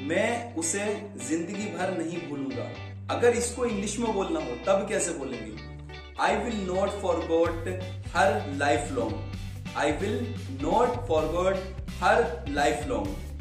मैं उसे जिंदगी भर नहीं भूलूंगा। अगर इसको इंग्लिश में बोलना हो तब कैसे बोलेंगे? I will not forgot her life long. I will not forgot her life long.